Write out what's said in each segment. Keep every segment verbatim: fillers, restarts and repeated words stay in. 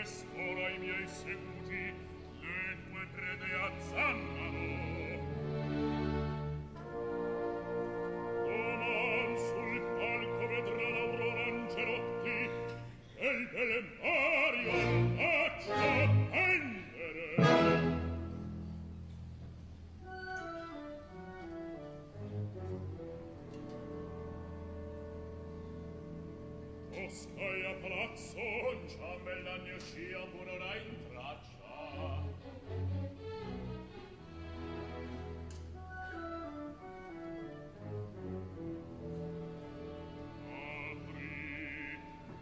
quest'ora i miei segugi le tue prede azzannano. Doman sul palco vedrà l'Aurora Angelotti e il Belemario faccia pendere. Stai a palazzo, ciambella ne uscia morerà in traccia. Apri.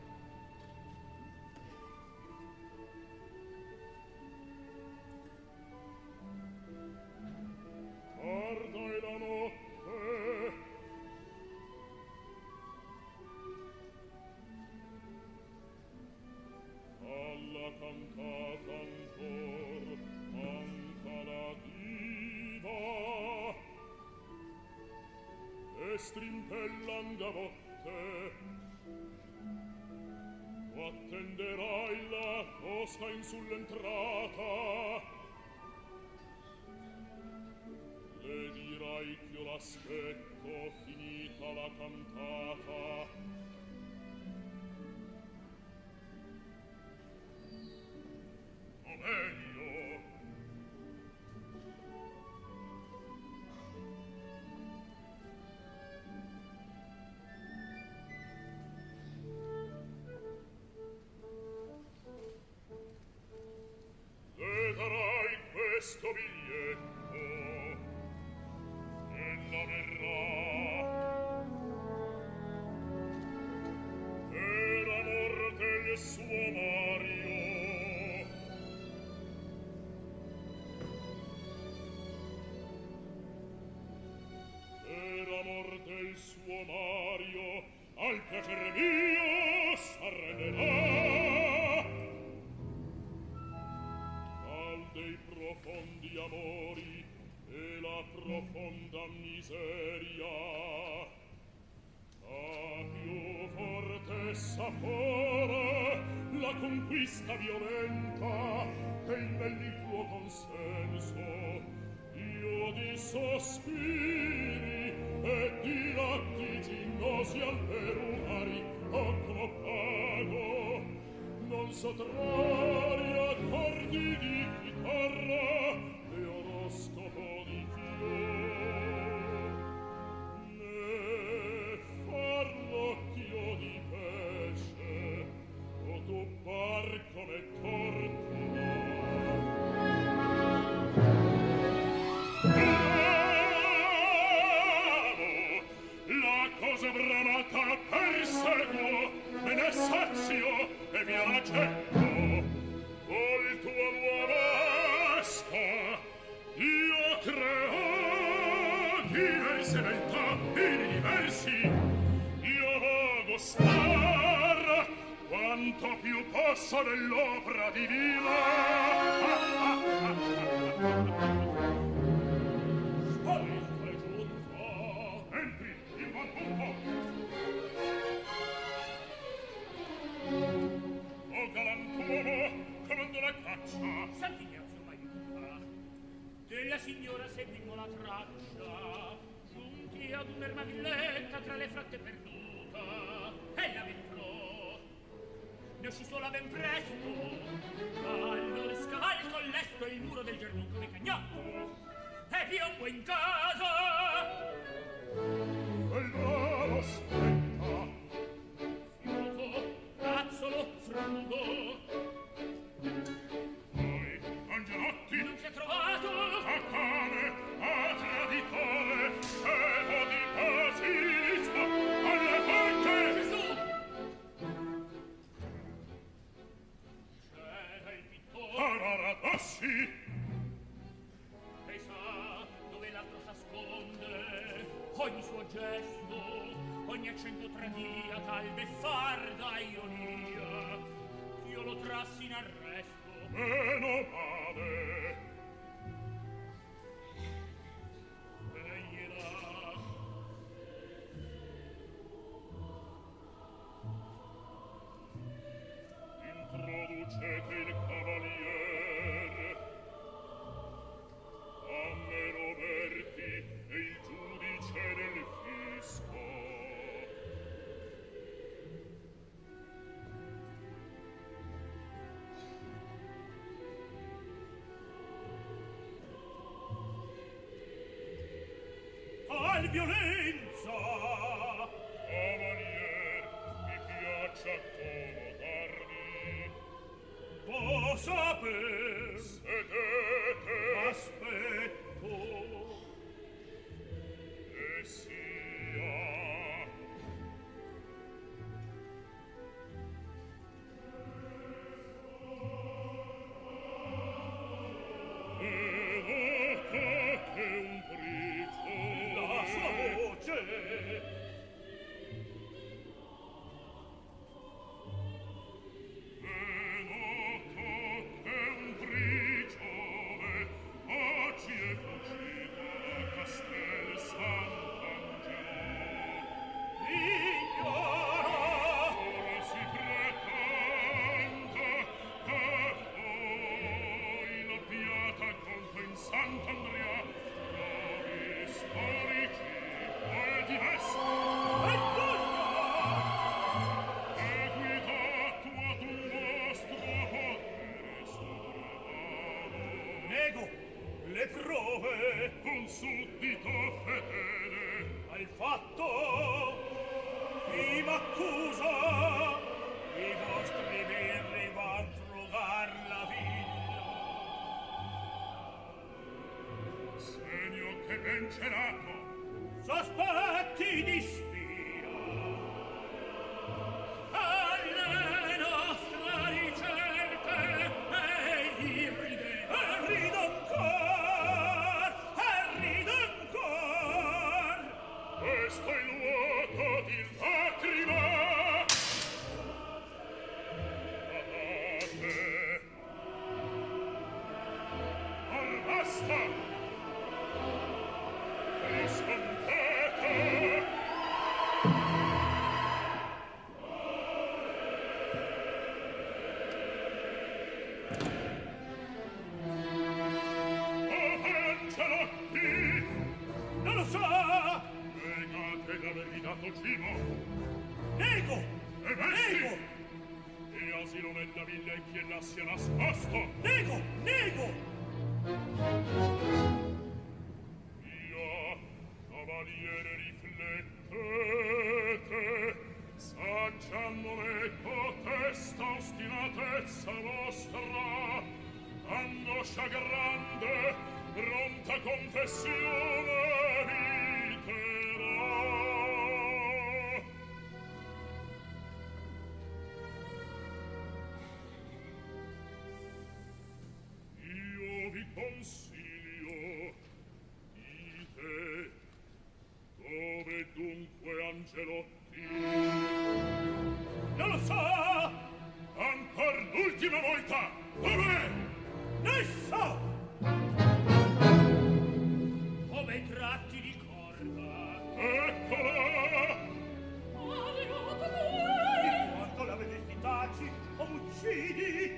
Tarda è la notte. Alla cantata ancor manca la diva e strimpellan gavotte. O attenderai la costa in sull'entrata, le dirai ch'io l'aspetto finita la cantata. Meglio. Le darai questo biglietto e la verrà per amor del suo Mario. Amor del suo Mario al piacer mio s'arrenderà. Al dei profondi amori e la profonda miseria, a più forte sapore la conquista violenta e il mellifluo consenso. Io di sospiri e di lattiginosi al perunari occo pago, non sotrarri accordi di chitarra e oroscopo di fior, né farlocchio di pesce o tubbar come tortura. Cosa bramata perseguo, me ne sazio e via la getto. Col tuo nuova asta io creo diverse beltà in diversi. Io vogo star quanto più posso dell'opera divina. O galantuomo, comando la caccia. Sant'Ignazio m'aiuta. Della signora seguimo la traccia, giunti ad un'ermavilletta tra le fratte perduta. Ella entrò, ne uscì sola ben presto. Allora scavalco lesto il muro del giardino come cagnotto e piombo in casa. Quel bravo aspetta, fiuto, razzolo, frugo. poi Angelotti Non si è trovato. a cane, a traditore, evo di basilisco alle porte. Gesù! C'era il pittore. A Raradossi Lei sa dove l'altro s'asconde, ogni suo gesto, ogni accento tradia tal beffarda ironia, io lo trassi in arresto. meno male. Sveglierà. Introducete violenza. Cavalier, mi piace accomodarmi. Può saper. Sedete. Aspetto. E sia. Sospetti di spia. Alle nostre ricerche egli ride. E ride ancor, e ride ancor. Questo è il luogo di lacrime. Badate. Al basta. Rispondete! Povero Angelotti! Non lo so! Negate d'avergli dato cibo! Nego! E vesti! Nego! E asilo nella villa e chi là sia nascosto! Nego! Nego! Cavaliere, riflettete, saggia non ecco questa ostinatezza vostra, angoscia grande, pronta confessione eviterò. Io vi consiglio, dite, dove dunque Angelotti? Non lo so! Ancor l'ultima volta! Dov'è? Ne so! Come i tratti di corda. Eccola! Ma venuto lui! Quanto l'avete taci o uccidi?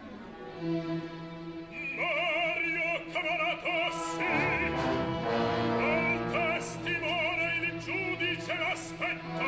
Mario Cavaratossi! Al testimone il giudice l'aspetta!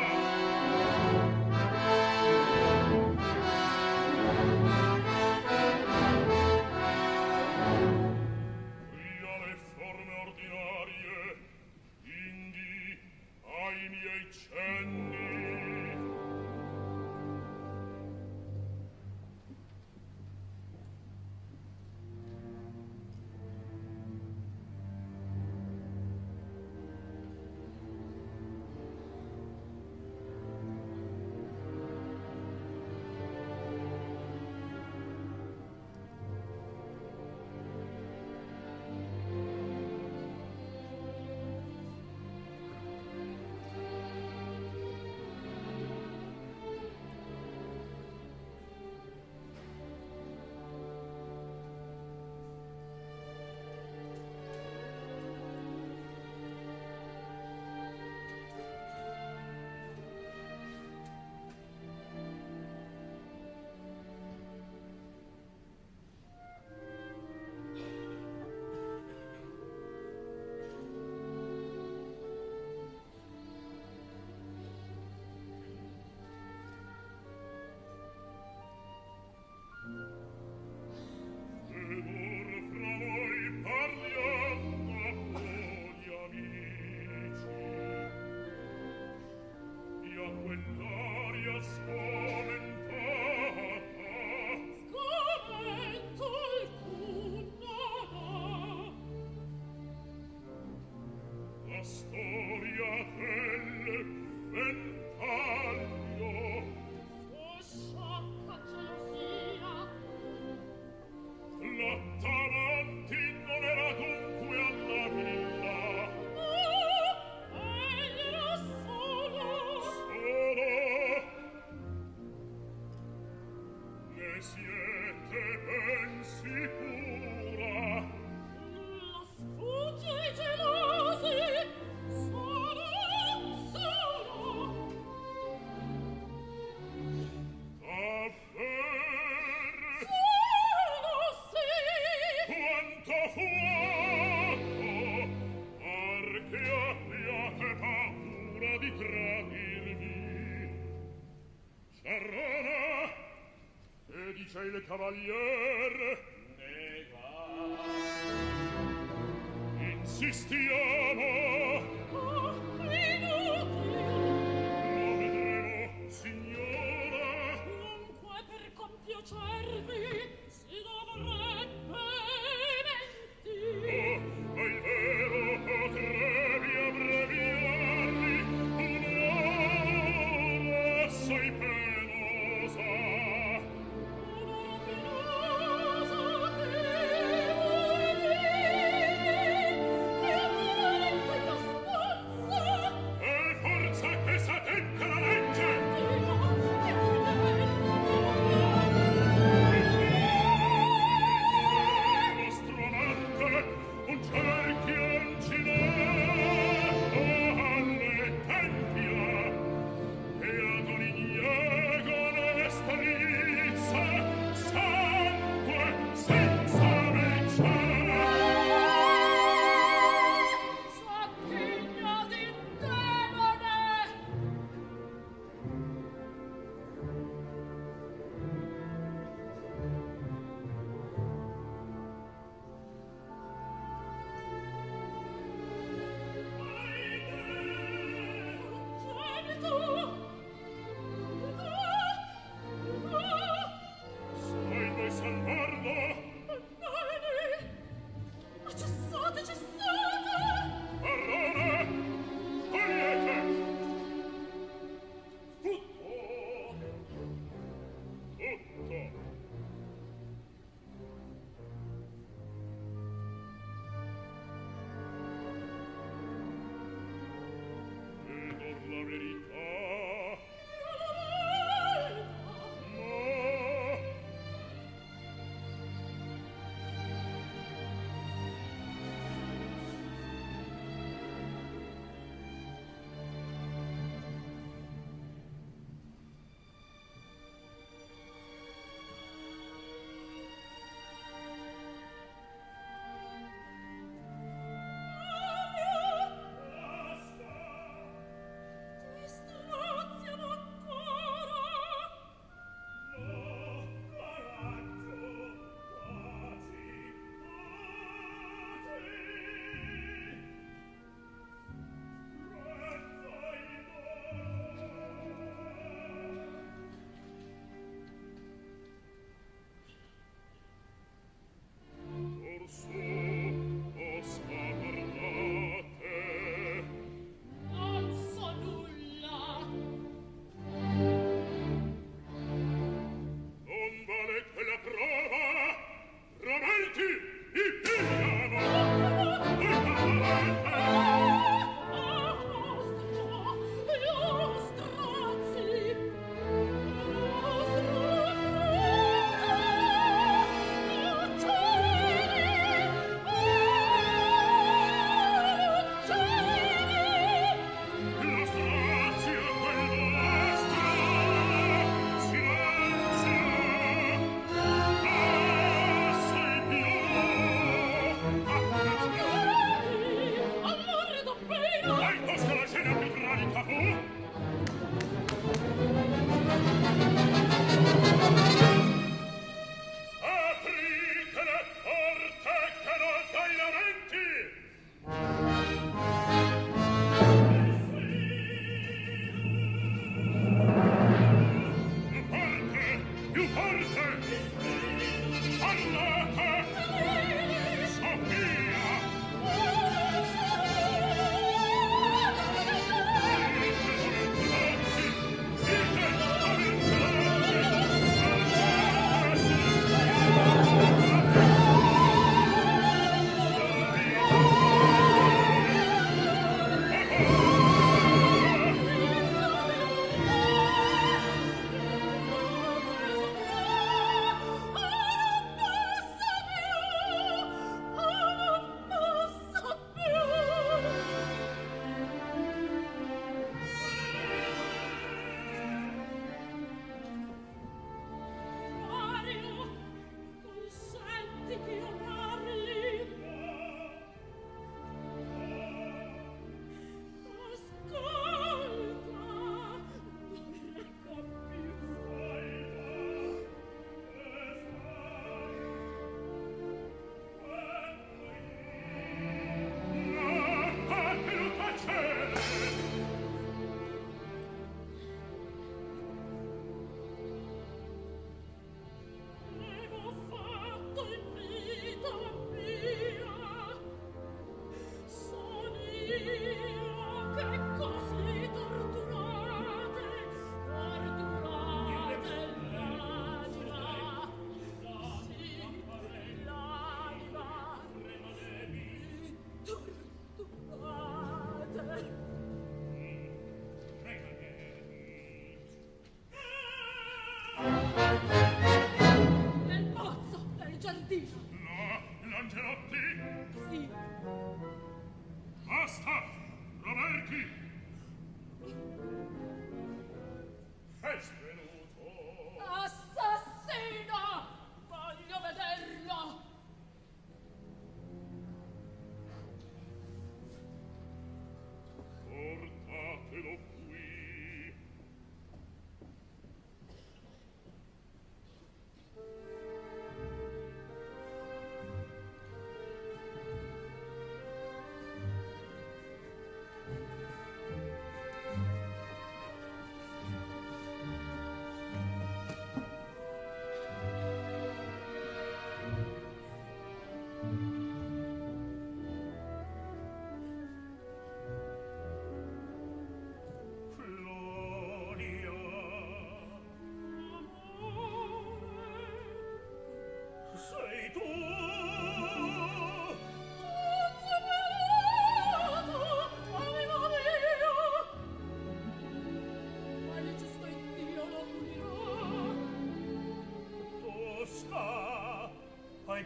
storia del ventaglio. Fu sciocca gelosia. L'attavanti non era dunque alla villa. Oh, egli era solo. Solo. Ne siete ben sicura? Nulla sfugge ai gelosi. Solo, solo. Davver? Solo sì. Quanto fuoco! Par che abbiate paura di tradirmi. Ciarrona! E dice il cavalier? Nega. Insistiamo! Oh, inutile. Lo vedremo, signora! Dunque per compiacervi si dovrebbe mentire. Oh, ma il vero potrebbe abbreviarvi un'ora assai penosa. Un'ora penosa che vuol dire che a mente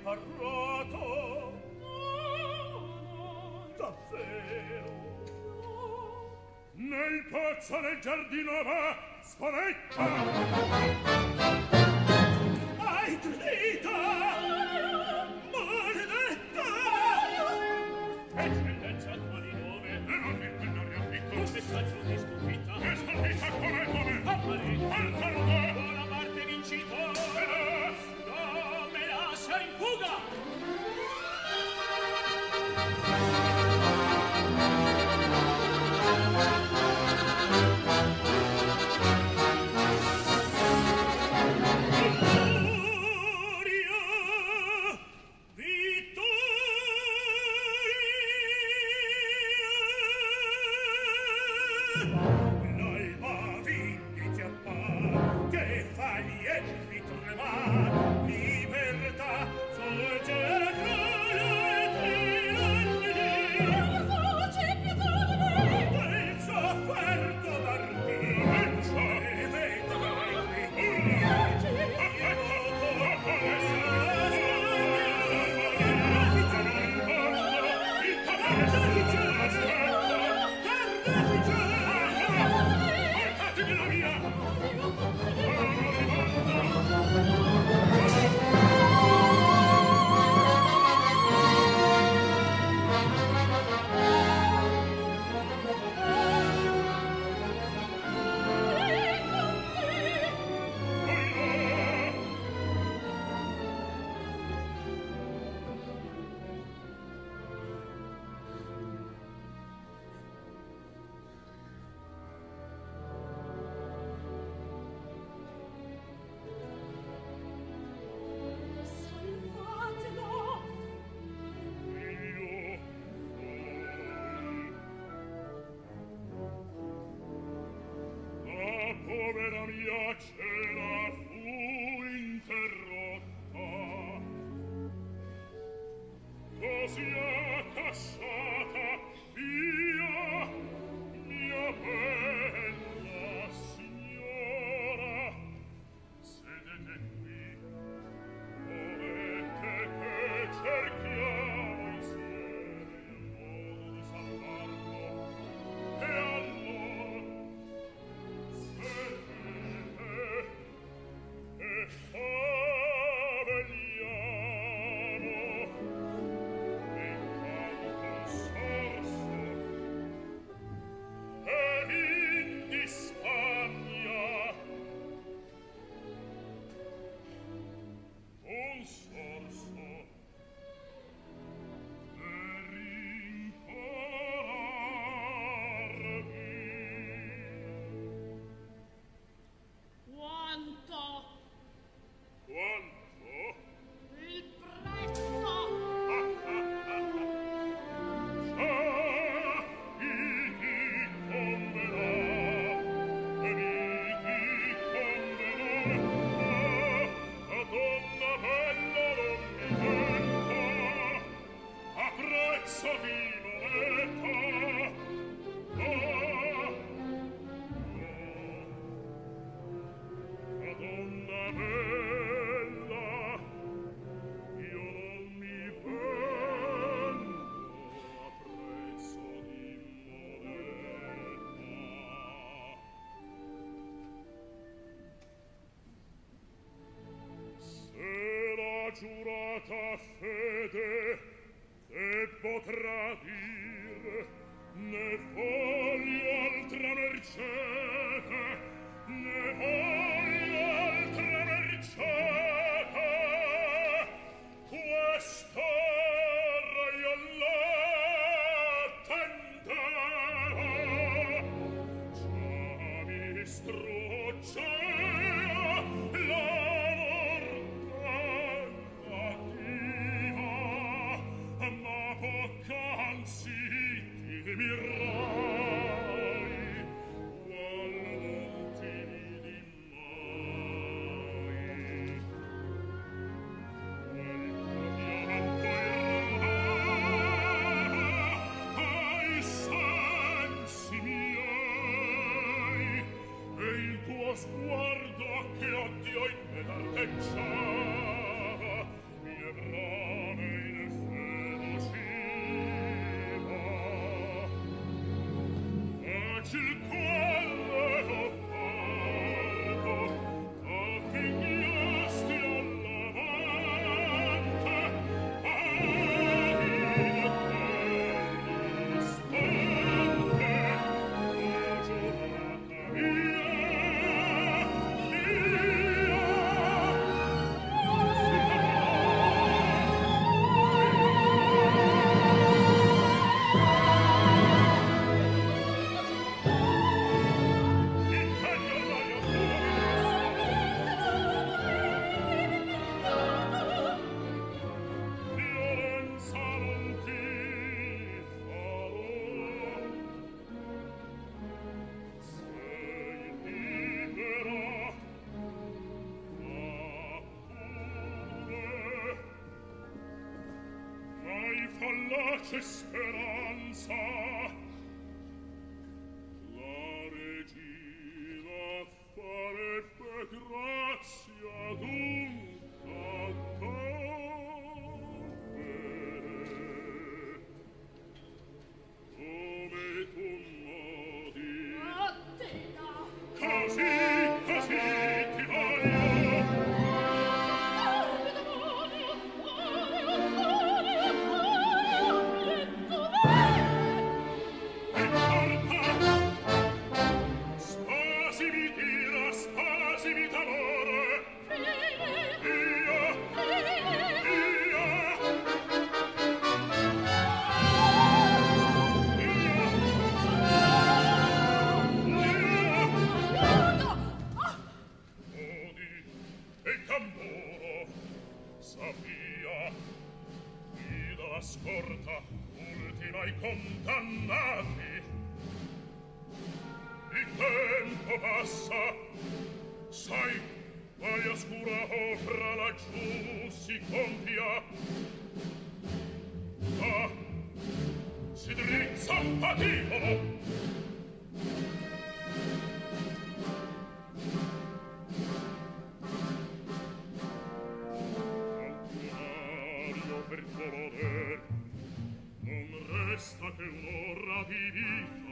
parlato? No, davvero? Nel pozzo nel giardino va, spavetta! Hai tradita! Maledetta! E scendenza tua di nome? E non mi non riappicco. Un messaggio di sconfitta. E sconfitta come come? Appari! Al tardo! Buona parte vincito! E là! No, me la sei in fuga! Povera mia cena fu interrotta, così accasciata via, mia bella signora. Sedete qui, volete che cerchiamo insieme il modo di salvarlo, e allora e faveliamo in canto sorso ed in di Spagna un sorso per impararvi. Quanto? Quanto? Il prezzo? Già, iti converrà, iti converrà, a donna bella non mi metta, a prezzo di moneta. Ah, Madonna bella, io non mi vendo a prezzo di moneta. Se la giurata fede debbo tradire, ne voglio altra mercede, ne voglio altra mercede. Quest'ora io l'attendevo, già mi struggea l'amor cattiva, ma poc'anzi ti mirai, qual non ti vidi mai. Quel pianto irrava ai sensi miei, e il tuo sguardo che odio in me dardeggiava mi ebbrava C'è speranza. La regina farebbe grazia d'un cadavere. Come tu modi. Mattina. Così, così ti voglio. Scorta, ultima i condannati. Il tempo passa, sai, quale oscura opera laggiù si compia. Ah, si drizza un patibolo. Per volere non resta che un'ora di vita.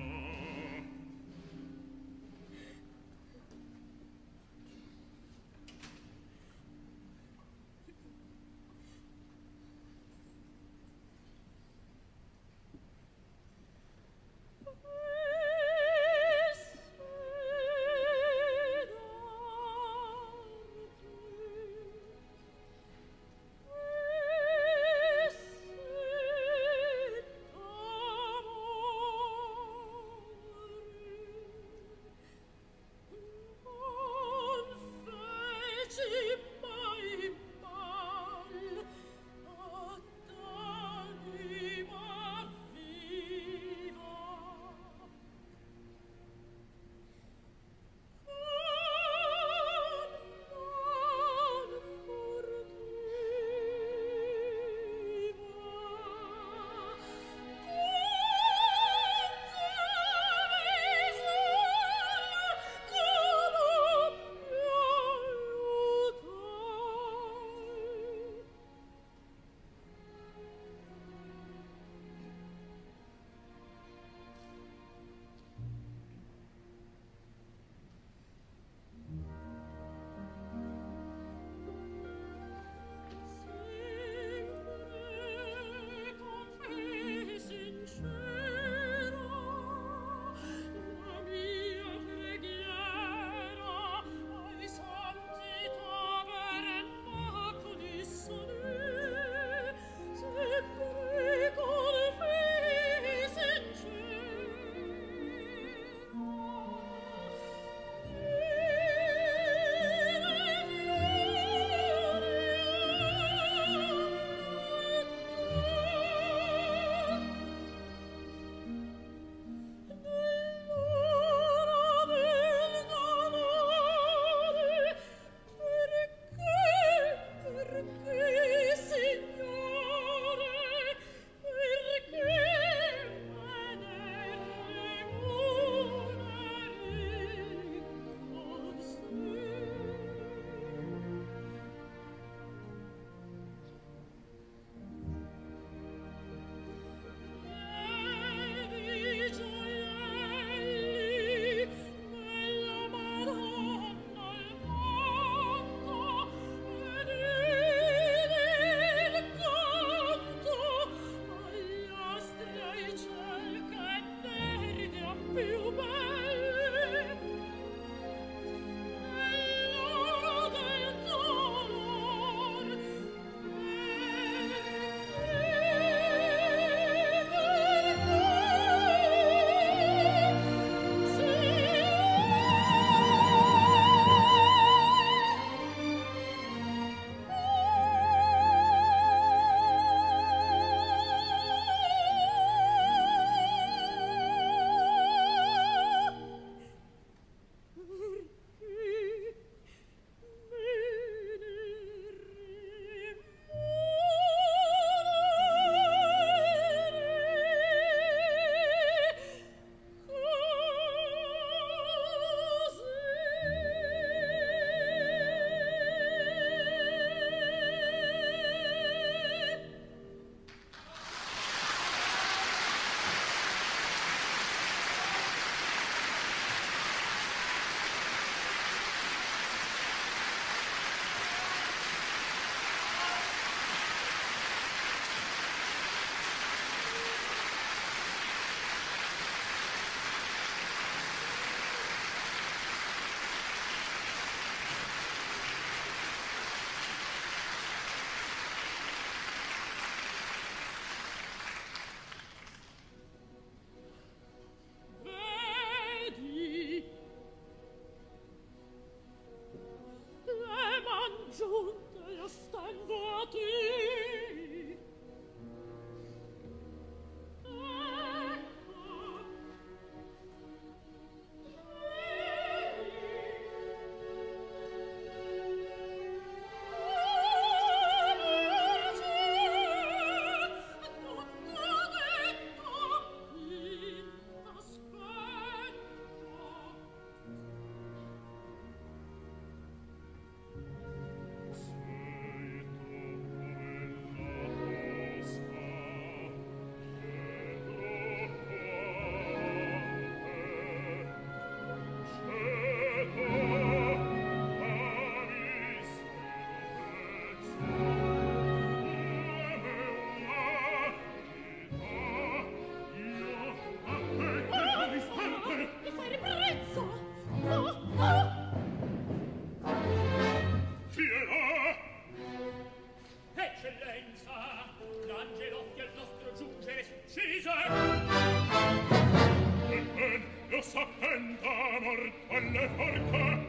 morto alle forche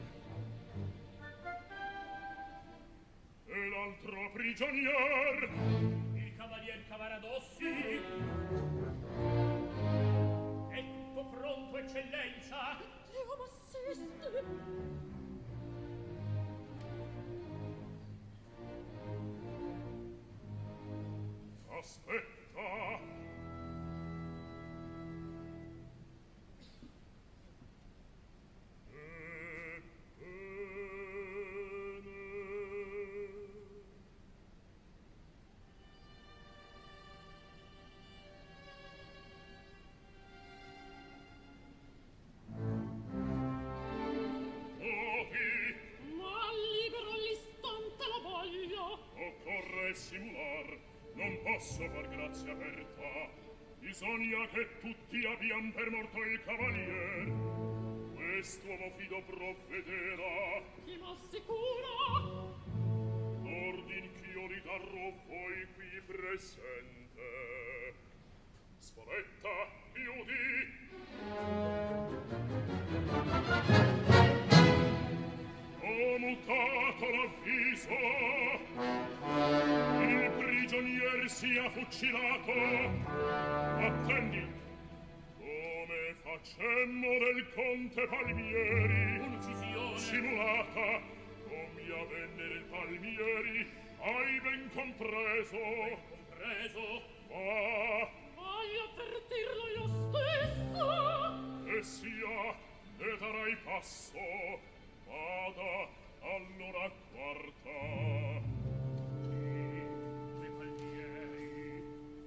e l'altro prigionier il cavalier Cavaradossi è tutto pronto, eccellenza. Dio m'assiste. Aspetta. Simular, non posso far grazia aperta. Bisogna che tutti abbiam per morto il cavalier. Quest'uomo fido provvederà. Chi m'assicura? L'ordin ch'io li darò voi qui presente. Spavetta, iudi. Ho mutato l'avviso. Il prigionier sia fucilato. Attendi. Come facemmo del conte Palmieri Un'uccisione simulata, come avvenne nel Palmieri, hai ben compreso. ben compreso. Va. Voglio avvertirlo io stesso. E sia, ne darai passo. Vada, allora quarta. Dei Palmieri.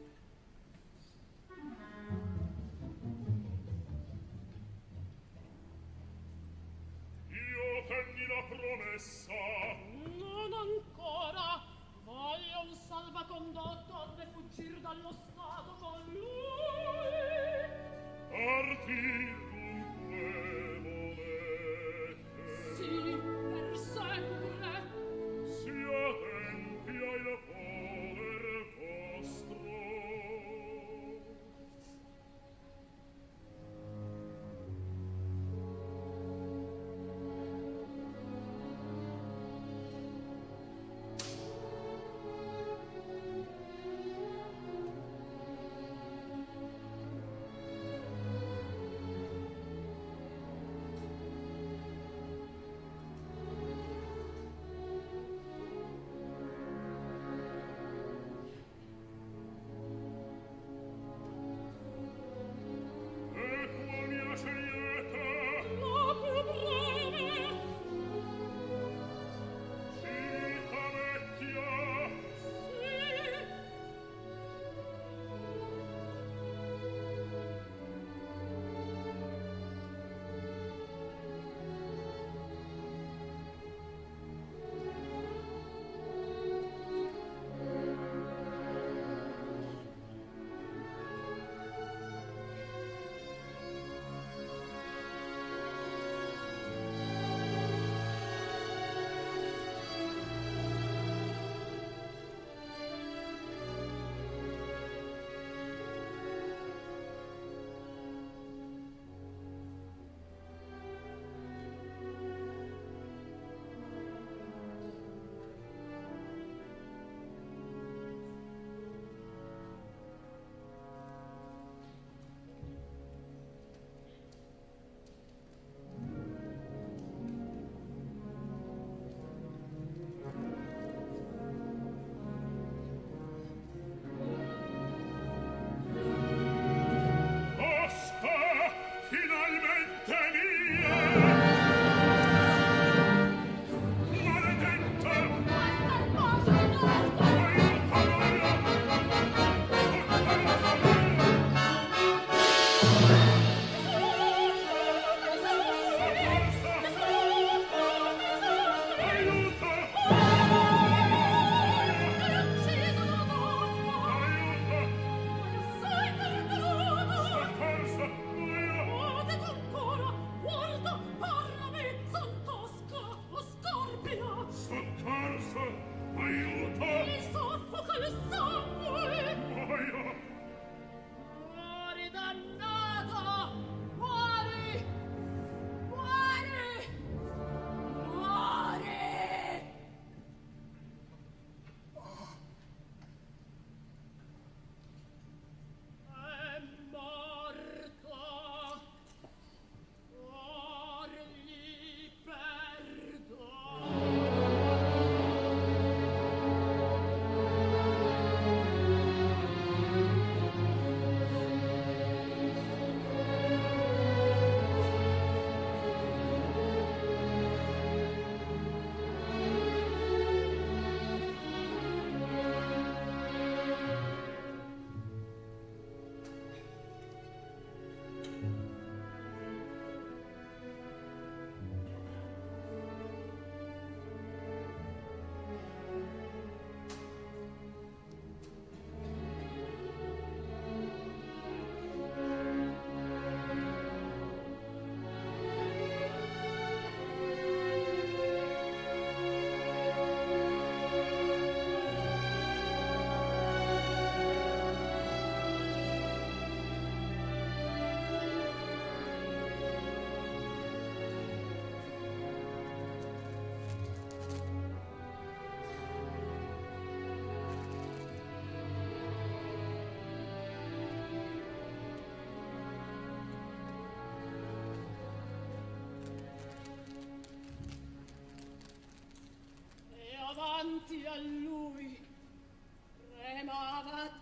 Io tenni la promessa. Non ancora. Voglio un salvacondotto a ne fuggir dallo stato con lui. Partir dunque volete. Sì, per sempre. Si adempia il voler vostro. Muori dannato! davanti a lui tremava